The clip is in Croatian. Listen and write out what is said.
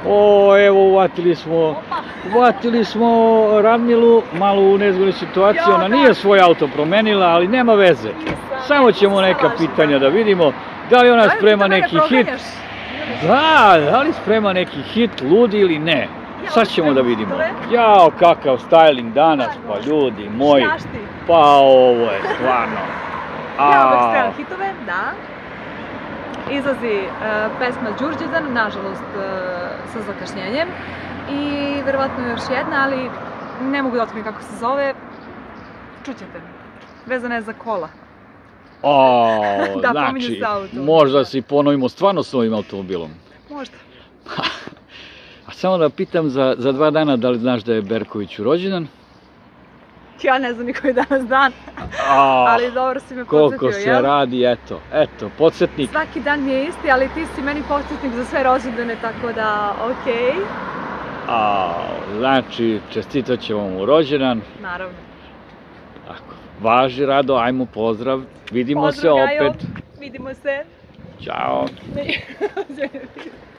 O, evo, uvatili smo Radmilu malo u nezgodnu situaciju. Ona nije svoj auto promenila, ali nema veze. Samo ćemo neka pitanja da vidimo. Da li ona sprema neki hit? Da li sprema neki hit, ludi ili ne? Sad ćemo da vidimo. Jao, kakav styling danas, pa ljudi moji. Pa ovo je stvarno. Ja uvek spremam hitove, da. Izlazi pesma Đurđezdan, nažalost sa zakašnjenjem. I verovatno još jedna, ali ne mogu da otkrijem kako se zove. Čućete. Vezana je za kola. Da, pominje se auto. Možda si ponovimo stvarno s ovim automobilom. Možda. A samo da pitam za 2 dana, da li znaš da je Berkoviću rođendan? Ja ne znam ni koji je danas dan, ali dobro si me podsjetio, Koliko se radi, eto, podsjetnik. Svaki dan mi je isti, ali ti si meni podsjetnik za sve rođendane, tako da, okej. Znači, čestitat ćemo mu rođendan. Naravno. Važi, Rado, ajmo pozdrav, vidimo se opet. Vidimo se. Ćao.